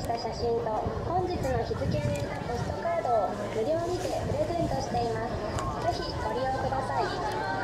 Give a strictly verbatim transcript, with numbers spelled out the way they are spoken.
した写真と本日の日付を入れたポストカードを無料にてプレゼントしています。ぜひご利用ください。